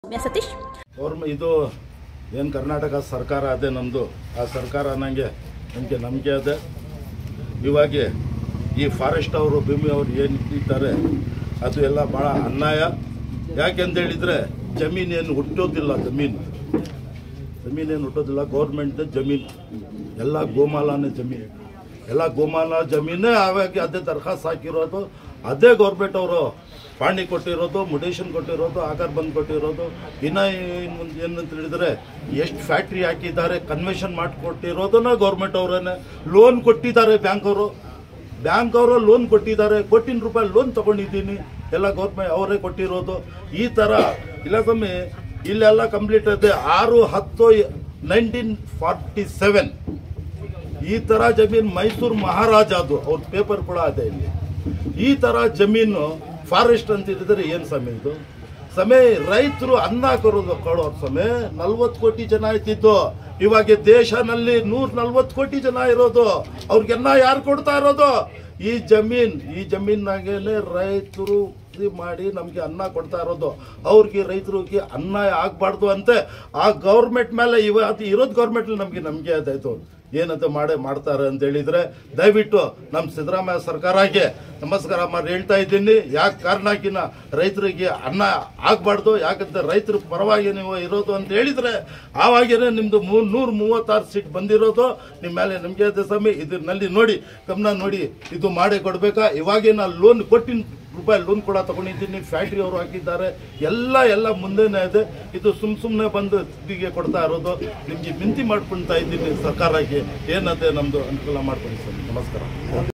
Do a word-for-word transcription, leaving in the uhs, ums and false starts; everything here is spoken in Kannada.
ಸತೀಶ್ ಅವ್ರ ಇದು ಏನು ಕರ್ನಾಟಕ ಸರ್ಕಾರ ಅದೇ ನಮ್ಮದು, ಆ ಸರ್ಕಾರ ನನಗೆ ನಮಗೆ ನಂಬಿಕೆ ಅದೇ. ಇವಾಗ ಈ ಫಾರೆಸ್ಟ್ ಅವರು ಭೂಮಿ ಅವರು ಏನು ಇದ್ದಾರೆ ಅದು ಎಲ್ಲ ಭಾಳ ಅನ್ಯಾಯ. ಯಾಕೆಂತೇಳಿದರೆ ಜಮೀನೇನು ಹುಟ್ಟೋದಿಲ್ಲ, ಜಮೀನು ಜಮೀನೇನು ಹುಟ್ಟೋದಿಲ್ಲ, ಗೌರ್ಮೆಂಟ್ ಜಮೀನು ಎಲ್ಲ ಗೋಮಾಲನೇ ಜಮೀನು, ಎಲ್ಲ ಗೋಮಾಲ ಜಮೀನೇ. ಆವಾಗ ಅದೇ ದರ್ಖಾಸ್ತು ಹಾಕಿರೋದು, ಅದೇ ಗೌರ್ಮೆಂಟ್ ಅವರು ಪಾಣಿ ಕೊಟ್ಟಿರೋದು, ಮುಡೇಶನ್ ಕೊಟ್ಟಿರೋದು, ಆಕಾರ ಬಂದು ಕೊಟ್ಟಿರೋದು. ಇನ್ನು ಮುಂದೆ ಏನಂತ ಹೇಳಿದರೆ ಎಷ್ಟು ಫ್ಯಾಕ್ಟ್ರಿ ಹಾಕಿದ್ದಾರೆ, ಕನ್ವೆನ್ಷನ್ ಮಾಡಿಕೊಟ್ಟಿರೋದನ್ನ ಗೌರ್ಮೆಂಟ್ ಅವರನ್ನೇ. ಲೋನ್ ಕೊಟ್ಟಿದ್ದಾರೆ ಬ್ಯಾಂಕ್ ಅವರು, ಬ್ಯಾಂಕ್ ಅವರು ಲೋನ್ ಕೊಟ್ಟಿದ್ದಾರೆ. ಕೋಟಿನ ರೂಪಾಯಿ ಲೋನ್ ತಗೊಂಡಿದ್ದೀನಿ, ಎಲ್ಲ ಗೌರ್ಮೆಂಟ್ ಅವರೇ ಕೊಟ್ಟಿರೋದು. ಈ ಥರ ಇಲ್ಲ ಸ್ವಾಮಿ, ಇಲ್ಲೆಲ್ಲ ಕಂಪ್ಲೀಟ್ ಇದೆ. ಆರು ಹತ್ತು ನೈನ್ಟೀನ್ ಫಾರ್ಟಿ ಸೆವೆನ್ ಈ ಥರ ಜಮೀನು ಮೈಸೂರು ಮಹಾರಾಜ, ಅದು ಅವ್ರ ಪೇಪರ್ ಕೂಡ ಇದೆ ಇಲ್ಲಿ. ಈ ಥರ ಜಮೀನು ಫಾರೆಸ್ಟ್ ಅಂತ ಹೇಳಿದ್ರೆ ಏನು ಸಮಯ ಇದು? ಸಮಯ ರೈತರು ಅನ್ನ ಕೊಡೋದು ಕೊಡೋರು ಸಮಯ ನಲ್ವತ್ತು ಕೋಟಿ ಜನ ಆಯ್ತಿದ್ದು. ಇವಾಗ ದೇಶನಲ್ಲಿ ನೂರ ನಲ್ವತ್ತು ಕೋಟಿ ಜನ ಇರೋದು, ಅವ್ರಿಗೆನ್ನ ಯಾರು ಕೊಡ್ತಾ ಇರೋದು? ಈ ಜಮೀನ್ ಈ ಜಮೀನಾಗೇನೆ ರೈತರು ಮಾಡಿ ನಮಗೆ ಅನ್ನ ಕೊಡ್ತಾ ಇರೋದು. ಅವ್ರಿಗೆ ರೈತರಿಗೆ ಅನ್ಯಾಯ ಆಗಬಾರ್ದು ಅಂತೆ ಆ ಗೌರ್ಮೆಂಟ್ ಮೇಲೆ ಇವತ್ತು ಇರೋದು ಗೌರ್ಮೆಂಟ್ ನಮಗೆ ನಂಬಿಕೆ ಆಯ್ತಾಯ್ತು. ಏನಂತ ಮಾಡೇ ಮಾಡ್ತಾರೆ ಅಂತ ಹೇಳಿದ್ರೆ ದಯವಿಟ್ಟು ನಮ್ಮ ಸಿದ್ದರಾಮಯ್ಯ ಸರ್ಕಾರಕ್ಕೆ ನಮಸ್ಕಾರ ಮಾಡಿ ಹೇಳ್ತಾ ಇದ್ದೀನಿ. ಯಾಕೆ ಕಾರಣಕ್ಕಿನ ರೈತರಿಗೆ ಅನ್ನ ಆಗಬಾರ್ದು, ಯಾಕಂದ್ರೆ ರೈತರ ಪರವಾಗಿ ನೀವು ಇರೋದು ಅಂತ ಹೇಳಿದ್ರೆ ಆವಾಗೇನೆ ನಿಮ್ದು ಮೂರ್ ನೂರ ಮೂವತ್ತಾರು ಸೀಟ್ ಬಂದಿರೋದು. ನಿಮ್ಮ ಮೇಲೆ ನಮಗೆ ಇದೆ ಸ್ವಾಮಿ. ಇದರಲ್ಲಿ ನೋಡಿ ಗಮನ ನೋಡಿ, ಇದು ಮಾಡಿ ಕೊಡ್ಬೇಕಾ? ಇವಾಗೇ ನಾನು ಲೋನ್ ಕೊಟ್ಟಿನ ರೂಪಾಯಿ ಲೋನ್ ಕೂಡ ತಗೊಂಡಿದ್ದೀನಿ, ಫ್ಯಾಕ್ಟ್ರಿ ಅವರು ಹಾಕಿದ್ದಾರೆ, ಎಲ್ಲ ಎಲ್ಲ ಮುಂದೆನೇ ಇದೆ. ಇದು ಸುಮ್ ಸುಮ್ಮನೆ ಬಂದು ದುಡ್ಡಿಗೆ ಕೊಡ್ತಾ ಇರೋದು. ನಿಮಗೆ ವಿನಂತಿ ಮಾಡ್ಕೊಳ್ತಾ ಇದ್ದೀನಿ ಸರ್ಕಾರಕ್ಕೆ, ಏನಂತೆ ನಮ್ಮದು ಅನುಕೂಲ ಮಾಡ್ಕೊಡಿ ಸರ್. ನಮಸ್ಕಾರ.